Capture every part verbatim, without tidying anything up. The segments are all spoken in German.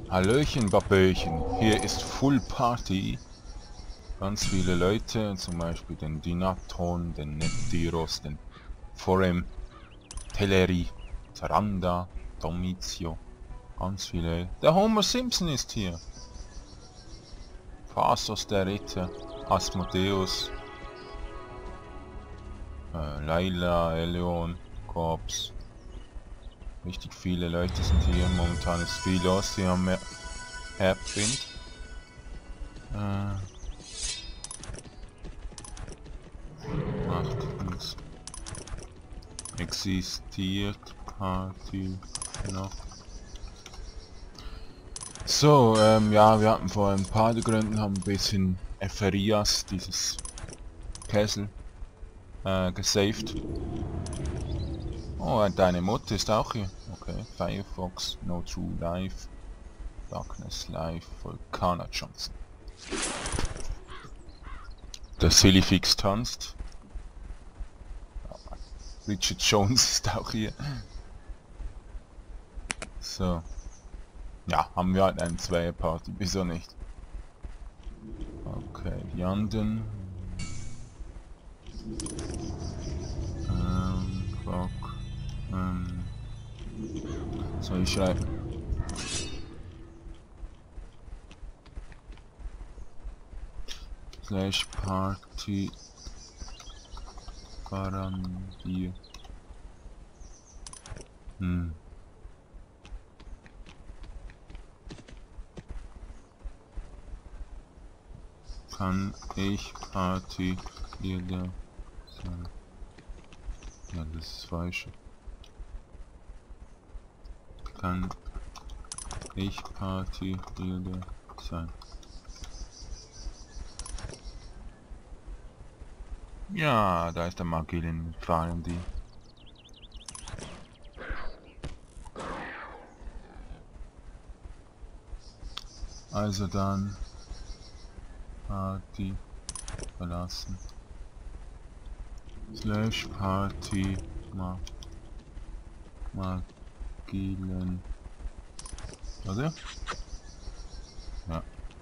Hallöchen, Baböchen, hier ist Full Party. Ganz viele Leute, zum Beispiel den Dinaton, den Neptiros, den Forem, Teleri, Taranda, Domizio. Ganz viele. Der Homer Simpson ist hier. Phasos der Ritter, Asmodeus, äh, Laila, Eleon, Korps. Richtig viele Leute sind hier. Momentan ist viel los hier am Herbstwind. Äh, Achtens. Existiert Party noch. So, ähm, ja, wir hatten vor ein paar Gründen haben ein bisschen Epherias, dieses Kessel, äh, gesaved. Oh, und deine Mutter ist auch hier. Okay, Firefox, No True Life, Darkness Life, Volcana Johnson. Der Sillyfix tanzt. Richard Jones ist auch hier. So. Ja, haben wir halt eine Zweierparty, wieso nicht? Okay, die anderen. Ähm, fuck. Ähm. Soll ich schreiben? Slash Party Garantie. Hm. Kann ich Party jeder sein? Ja, das ist falsch. Kann ich Party jeder sein? Ja, da ist der Magilin, fahren die. Also dann Party verlassen. Slash Party ma Magilen. Oder? Ja.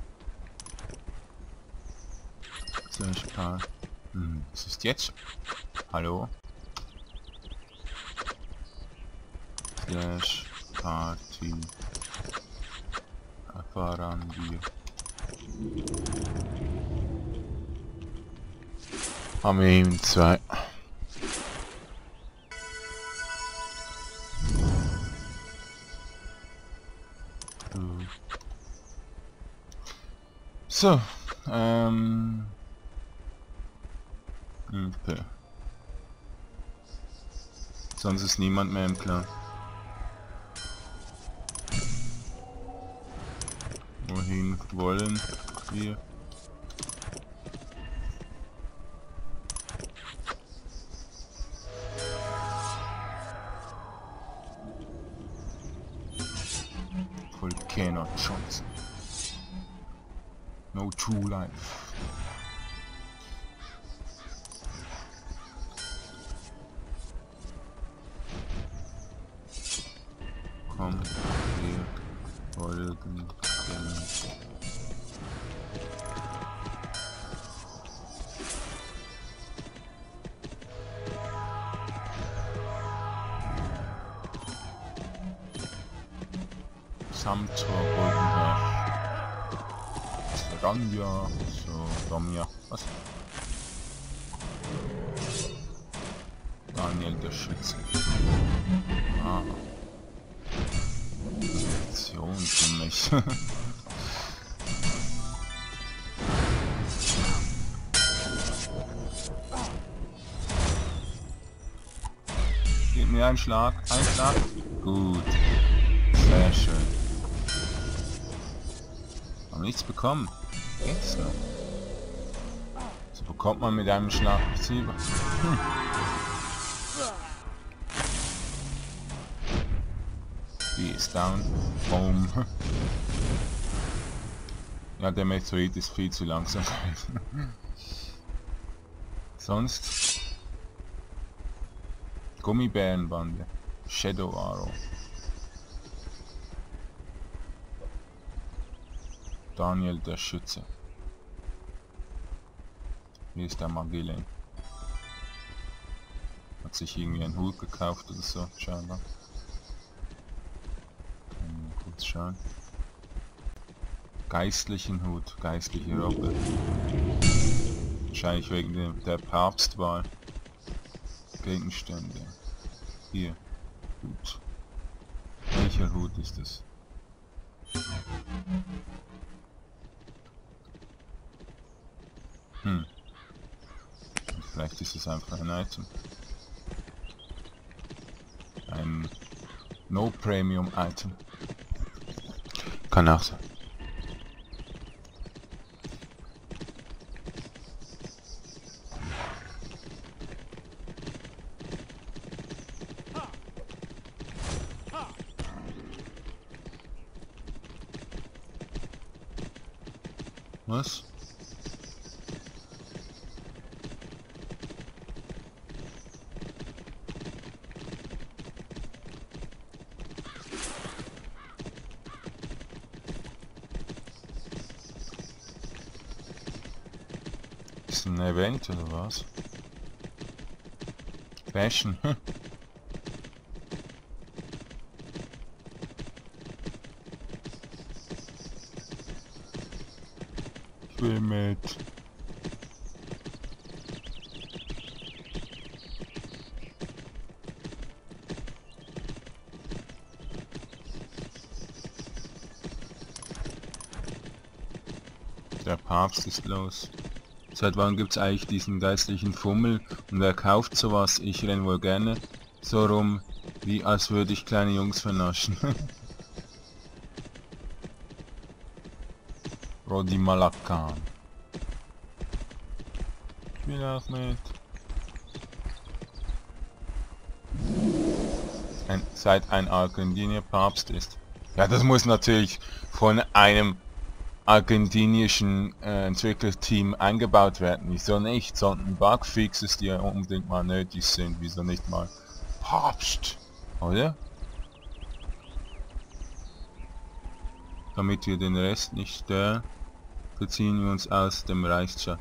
Slash Party. Hm, was ist jetzt? Hallo? Slash Party erfahren wir. Haben wir eben zwei. So, ähm... okay. Sonst ist niemand mehr im Clan. Wohin wollen wir? Volcana Johnson. No True Life. Komm, wir folgen dem. Samtor Goldenberg. Ranja, so, Romja, was? Daniel der Schütze. Ah. Option für mich. Gib mir einen Schlag, ein Schlag. Gut. Sehr schön. Haben nichts bekommen. Geht's noch? So bekommt man mit einem Schlag nichts über. Hm. Die ist down. Boom. Ja, der Meteorit ist viel zu langsam. Sonst Gummibärenbande. Shadow Arrow. Daniel der Schütze. Hier ist der Magillen. Hat sich irgendwie einen Hut gekauft oder so, scheinbar. Mal kurz schauen. Geistlichen Hut, geistliche Robbe. Wahrscheinlich wegen dem, der Papstwahl. Gegenstände. Hier. Hut. Welcher Hut ist es? Hm. Vielleicht ist es einfach ein Item. Ein No-Premium-Item. Kann auch sein. Was? Ist ein Event oder was? Fashion. Ich will mit. Der Papst ist los. Seit wann gibt's eigentlich diesen geistlichen Fummel und wer kauft sowas? Ich renn wohl gerne so rum, wie als würde ich kleine Jungs vernaschen. Rodi Malakan. Ich will auch mit. Ein, seit ein Argentinier Papst ist. Ja, das muss natürlich von einem argentinischen äh, Entwicklerteam eingebaut werden. Wieso nicht? Sondern Bugfixes, die ja unbedingt mal nötig sind. Wieso nicht mal Papst? Oder? Damit wir den Rest nicht stören, beziehen wir uns aus dem Reichschat.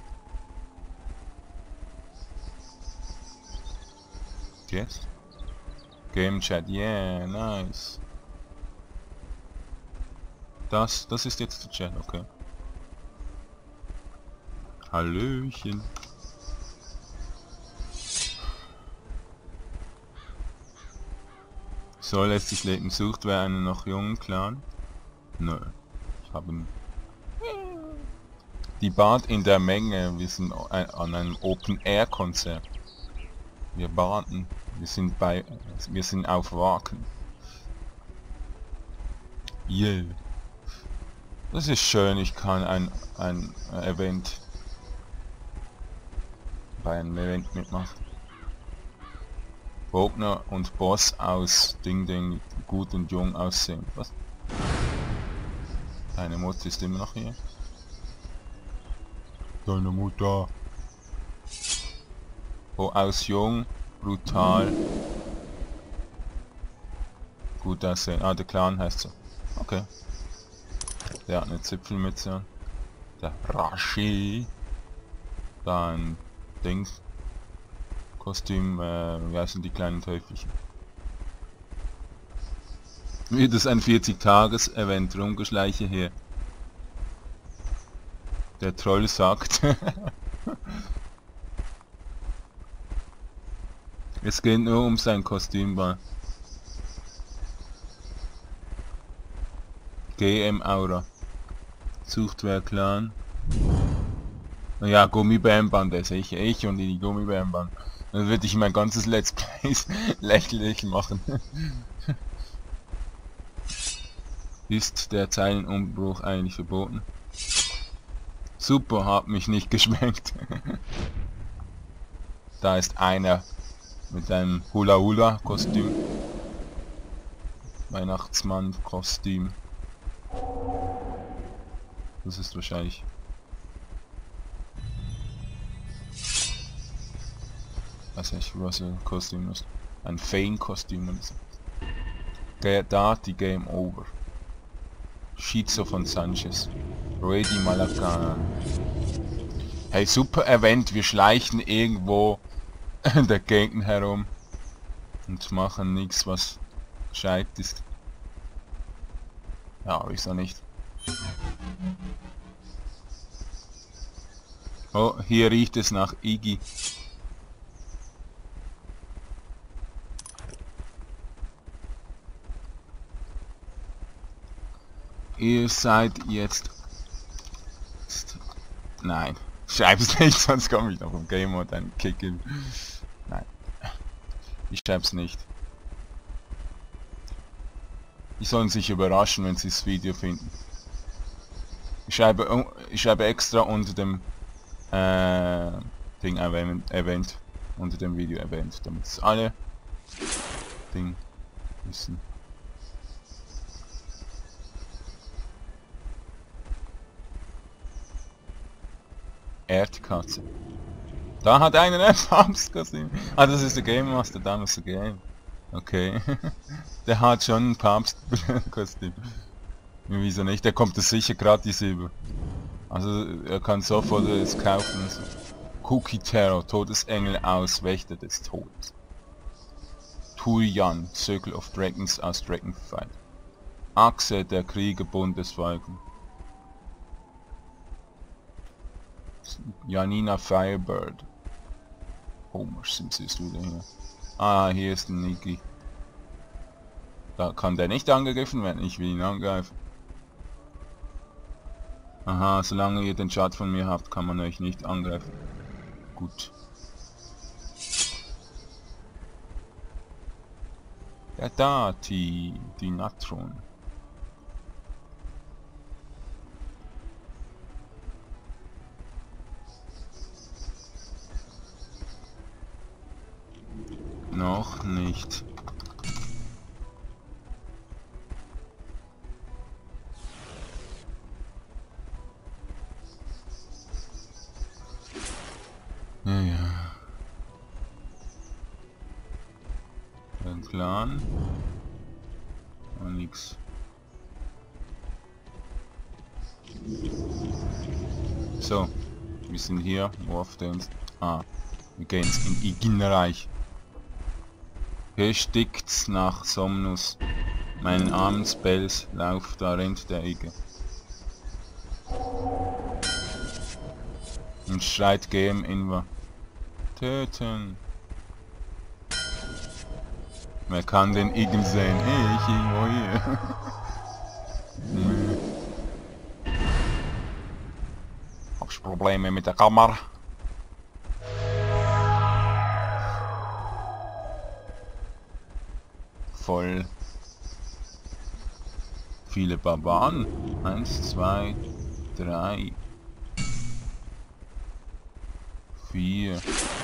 Yes? Game Chat, yeah, nice. Das, das ist jetzt der Chat, okay. Hallöchen. So lässt sich leben. Sucht wer einen noch jungen Clan? Nö. Ich habe ihn. Die Bad in der Menge. Wir sind an einem Open-Air-Konzert. Wir baden. Wir sind bei. Wir sind auf Wacken. Yeah. Das ist schön, ich kann ein, ein äh, Event bei einem Event mitmachen. Bogner und Boss aus Ding Ding gut und jung aussehen. Was? Deine Mutter ist immer noch hier. Deine Mutter. Oh, aus jung, brutal, gut aussehen. Ah, der Clan heißt so. Okay. Der hat eine Zipfelmütze an. Der Rashi. Da ein Dings. Kostüm, äh, wie heißen die kleinen Teufelchen? Wird es ein vierzig-Tages-Event, Rumgeschleiche hier. Der Troll sagt. Es geht nur um sein Kostümball. G M Aura. Sucht wer Clan. Ja, Gummibärenband, der sicher. Ich und die Gummibärenband. Dann würde ich mein ganzes Let's Play lächerlich machen. Ist der Zeilenumbruch eigentlich verboten? Super, hat mich nicht geschmeckt. Da ist einer mit einem Hula Hula Kostüm. Weihnachtsmann Kostüm. Das ist wahrscheinlich. Weiß nicht, was ein Kostüm ist. Ein Fane Kostüm und so. Da die Game Over. Schizo von Sanchez. Ruedi Malacan. Hey, super Event. Wir schleichen irgendwo in der Gegend herum. Und machen nichts, was gescheit ist. Ja, wieso nicht? Oh, hier riecht es nach Iggy. Ihr seid jetzt... Nein, schreib's nicht, sonst komme ich noch im Game Mode einen Kicken. Nein, ich schreib's nicht. Die sollen sich überraschen, wenn sie das Video finden. Ich schreibe, ich schreibe extra unter dem äh, Ding erwähnt, erwähnt, unter dem Video erwähnt, damit es alle Ding wissen. Erdkatze. Da hat einer ein Papstkostüm. Ah, das ist der Game Master, dann ist der Game. Okay. Der hat schon ein Papstkostüm. Wieso nicht? Der kommt das sicher gratis über. Also er kann sofort es kaufen. Cookie Terror, Todesengel aus, Wächter des Todes. Turian, Circle of Dragons aus Dragonfight. Achse, der Krieger, Bundesfalken. Janina Firebird. Homer Simpson ist wieder hier. Ah, hier ist ein Niki. Da kann der nicht angegriffen werden, ich will ihn angreifen. Aha, solange ihr den Chat von mir habt, kann man euch nicht angreifen. Gut. Der Dati, die Natron. Noch nicht. Ja, ja. Ein Clan. Oh, nix. So. Wir sind hier. Wo auf der uns... Ah. Wir gehen ins in Iginreich. Hier stickt's nach Somnus. Meinen armen Spells, lauf, da rennt der Igge. Und schreit G M Inva. Töten. Wer kann den Iggen sehen? Ich irgendwo hier. Hab's Probleme mit der Kamera. Voll viele Barbaren. Eins, zwei, drei, vier.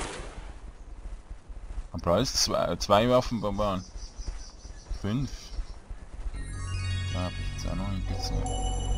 Aber alles zwei, zwei Waffenbarbaren. Fünf. Da habe ich jetzt auch noch nicht gesehen.